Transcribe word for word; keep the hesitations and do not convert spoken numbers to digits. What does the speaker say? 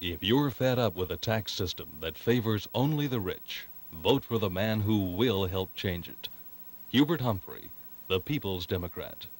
If you're fed up with a tax system that favors only the rich, vote for the man who will help change it. Hubert Humphrey, the People's Democrat.